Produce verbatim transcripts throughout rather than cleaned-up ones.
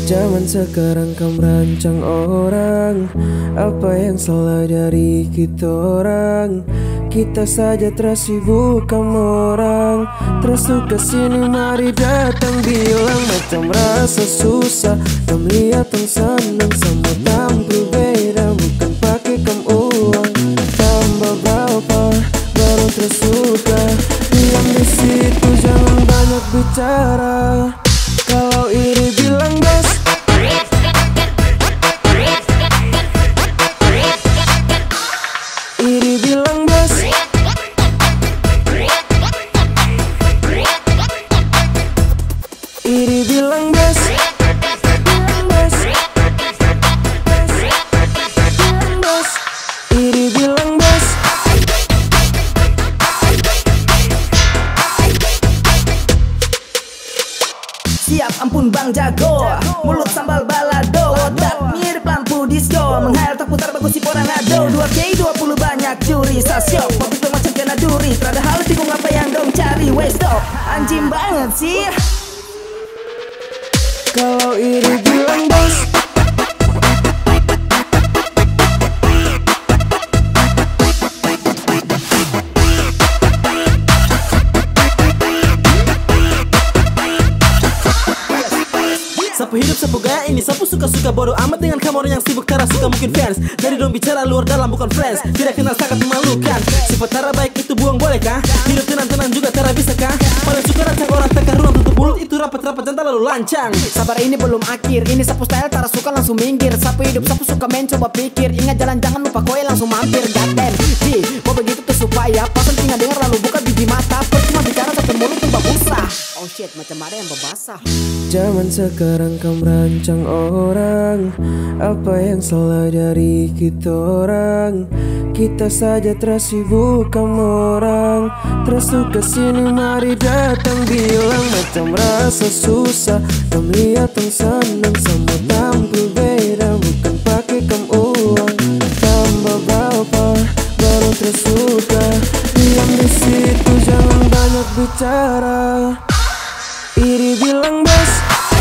Zaman sekarang kau merancang orang. Apa yang salah dari kita orang? Kita saja tersibuk kamu orang. Terus suka sini mari datang bilang macam rasa susah. Kamu lihat yang senang sama tampil beda. Bukan pakai kamu uang. Tambah berapa baru tersuka. Diam di situ jangan banyak bicara. Kalau iri bilang bos. Iri bilang bos. Iri bilang bos. Bilang bos. Bilang bos. Iri bilang bos. Siap ampun bang jago, mulut sambal balado, otak mirip lampu disco, menghayal tak putar bagus si poranado. Dua K dua puluh banyak curi, sasyok, mobil tuh macam kena duri. Rada hal bingung apa yang dong cari, west stop, anjing banget sih. Kalau iri bilang bos. Sapu hidup, sapu gaya ini, sapu suka-suka bodoh amat dengan kamu orang yang sibuk tara suka mungkin fans. Dari dong bicara luar dalam bukan friends. Tidak kenal sangat memalukan. Sifat tara baik itu buang boleh kah? Hidup tenang-tenang juga tara bisa kah? Paling suka rancang orang tekan ruang tutup mulut itu rapat-rapat jantan lalu lancang. Sabar ini belum akhir, ini sapu style tara suka langsung minggir. Sapu hidup, sapu suka main coba pikir. Ingat jalan jangan lupa koe langsung mampir. Gaten, di, mau begitu tuh supaya pasan tinggal dengar lalu buka biji mata. Percuma bicara satu mulut tuh babusah. Oh shit, macam ada yang babasah. Zaman sekarang kau merancang orang. Apa yang salah dari kita orang? Kita saja tersibuk kamu orang. Terus suka sini mari datang bilang macam rasa susah. Kamu lihat yang senang sama tampil beda. Bukan pakai kamu uang. Tambah berapa baru tersuka. Diam di situ jangan banyak bicara. Iri bilang bos.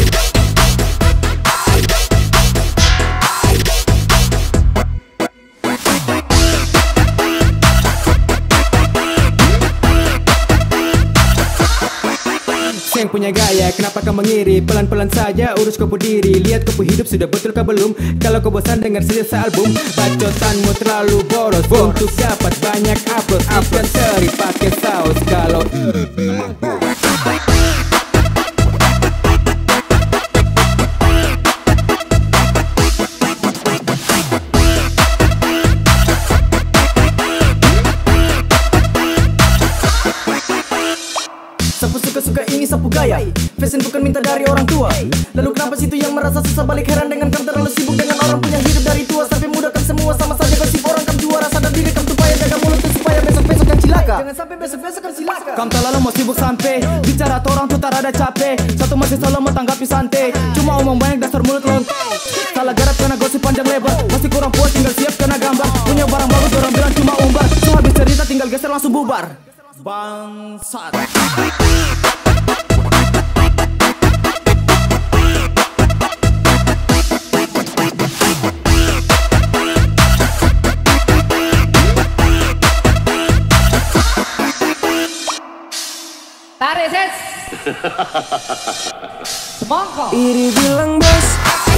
Yang punya gaya, kenapa kau mengiri? Pelan-pelan saja urus kau diri. Lihat kau hidup sudah betul kau belum? Kalau kau bosan dengar saja sealbum. Bacotanmu terlalu boros untuk dapat banyak upload. Ikan teri pakai saus. Kalau iri bilang bos. Sapu suka-suka ini sapu gaya. Fashion bukan minta dari orang tua. Lalu kenapa situ yang merasa susah balik heran dengan kamu terlalu sibuk dengan orang punya hidup dari tua sampai muda kan semua sama saja gosip orang kamu juara sadar diri kamu supaya jaga mulut tuh supaya besok-besok kan cilaka. Jangan sampai besok-besok kan cilaka. Kamu terlalu mau sibuk sampai bicara tuh orang tuh tak ada capek. Satu masih selalu mau tanggapi santai. Cuma omong banyak dasar mulut lontar. Salah garap karena gosip panjang lebar. Masih kurang puas tinggal siap karena gambar. Punya barang bagus orang bilang cuma umbar. So habis cerita tinggal geser langsung bubar. Bangsat. Tarik ses. Semangka. Iri bilang bos.